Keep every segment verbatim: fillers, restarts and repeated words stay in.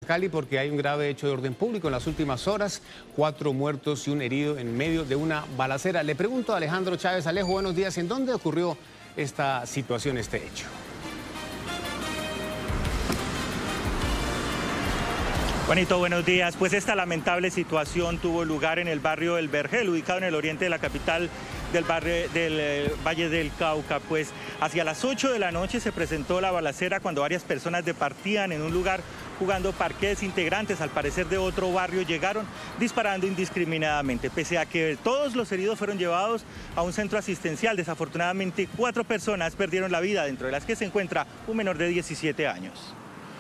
Cali porque hay un grave hecho de orden público en las últimas horas. Cuatro muertos y un herido en medio de una balacera. Le pregunto a Alejandro Chávez. Alejo, buenos días. ¿En dónde ocurrió esta situación, este hecho? Juanito, buenos días. Pues esta lamentable situación tuvo lugar en el barrio El Vergel, ubicado en el oriente de la capital del, barrio, del eh, Valle del Cauca. Pues hacia las ocho de la noche se presentó la balacera cuando varias personas departían en un lugar jugando parqués. Integrantes, al parecer de otro barrio, llegaron disparando indiscriminadamente. Pese a que todos los heridos fueron llevados a un centro asistencial, desafortunadamente cuatro personas perdieron la vida, dentro de las que se encuentra un menor de diecisiete años.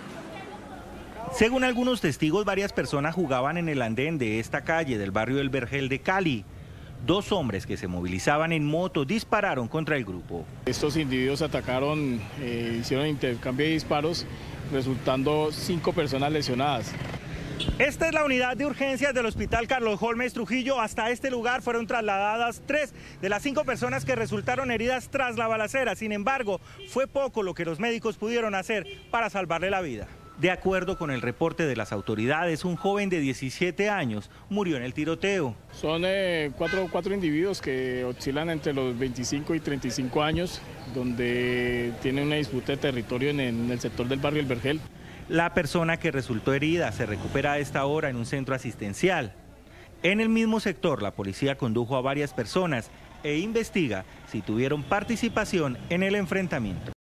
Según algunos testigos, varias personas jugaban en el andén de esta calle del barrio El Vergel de Cali. Dos hombres que se movilizaban en moto dispararon contra el grupo. Estos individuos atacaron, eh, hicieron intercambio de disparos, resultando cinco personas lesionadas. Esta es la unidad de urgencias del Hospital Carlos Holmes Trujillo. Hasta este lugar fueron trasladadas tres de las cinco personas que resultaron heridas tras la balacera. Sin embargo, fue poco lo que los médicos pudieron hacer para salvarle la vida. De acuerdo con el reporte de las autoridades, un joven de diecisiete años murió en el tiroteo. Son eh, cuatro, cuatro individuos que oscilan entre los veinticinco y treinta y cinco años, donde tienen una disputa de territorio en, en el sector del barrio El Vergel. La persona que resultó herida se recupera a esta hora en un centro asistencial. En el mismo sector, la policía condujo a varias personas e investiga si tuvieron participación en el enfrentamiento.